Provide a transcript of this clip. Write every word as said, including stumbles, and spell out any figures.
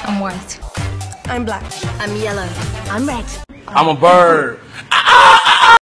I'm white. I'm black. I'm yellow. I'm red. I'm a bird. Ah, ah, ah,